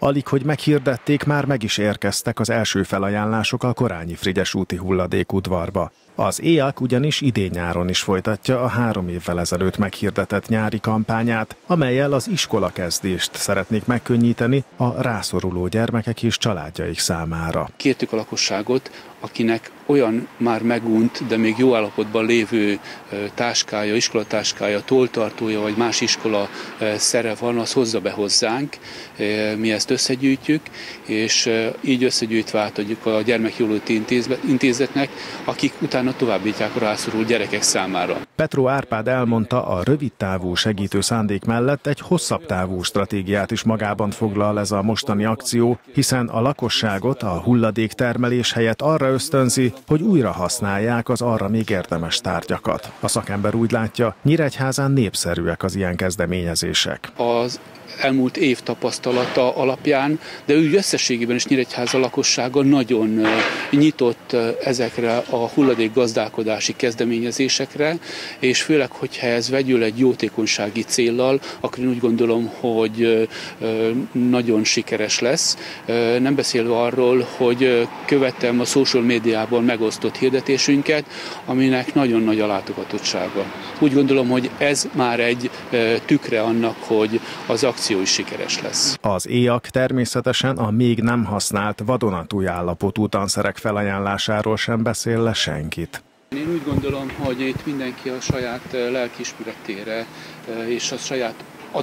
Alig, hogy meghirdették, már meg is érkeztek az első felajánlások a Korányi-Frigyes úti hulladékudvarba. Az EAK ugyanis idén-nyáron is folytatja a 3 évvel ezelőtt meghirdetett nyári kampányát, amellyel az iskolakezdést szeretnék megkönnyíteni a rászoruló gyermekek és családjaik számára. Kértük a lakosságot, akinek olyan már megunt, de még jó állapotban lévő táskája, iskolatáskája, tolltartója vagy más iskola szere van, az hozza be hozzánk. Mi ezt összegyűjtjük, és így összegyűjtve átadjuk a Gyermekjóléti Intézetnek, akik utána továbbítják a rászoruló gyerekek számára. Petró Árpád elmondta, a rövidtávú segítő szándék mellett egy hosszabb távú stratégiát is magában foglal ez a mostani akció, hiszen a lakosságot a hulladéktermelés helyett arra ösztönzi, hogy újra használják az arra még érdemes tárgyakat. A szakember úgy látja, Nyíregyházán népszerűek az ilyen kezdeményezések. Az elmúlt év tapasztalata alapján, de úgy összességében is Nyíregyháza lakossága nagyon nyitott ezekre a hulladékgazdálkodási kezdeményezésekre, és főleg, hogyha ez vegyül egy jótékonysági céllal, akkor én úgy gondolom, hogy nagyon sikeres lesz. Nem beszélve arról, hogy követtem a social médiában megosztott hirdetésünket, aminek nagyon nagy a látogatottsága. Úgy gondolom, hogy ez már egy tükre annak, hogy az akció is sikeres lesz. Az EAK természetesen a még nem használt vadonatúj állapotú tanszerek felajánlásáról sem beszél le senkit. Én úgy gondolom, hogy itt mindenki a saját lelkiismeretére és a saját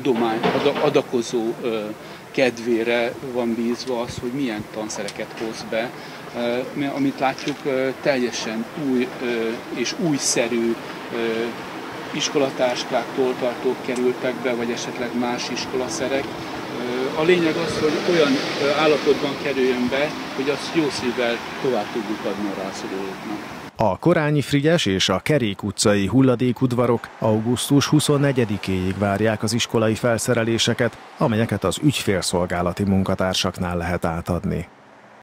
adakozó kedvére van bízva az, hogy milyen tanszereket hoz be. Amit látjuk, teljesen új és újszerű iskolatáskák, tolltartók kerültek be, vagy esetleg más iskolaszerek. A lényeg az, hogy olyan állapotban kerüljön be, hogy azt jó szívvel tovább tudjuk adni a rászorulóknak. A Korányi-Frigyes és a Kerék utcai hulladékudvarok augusztus 24-éig várják az iskolai felszereléseket, amelyeket az ügyfélszolgálati munkatársaknál lehet átadni.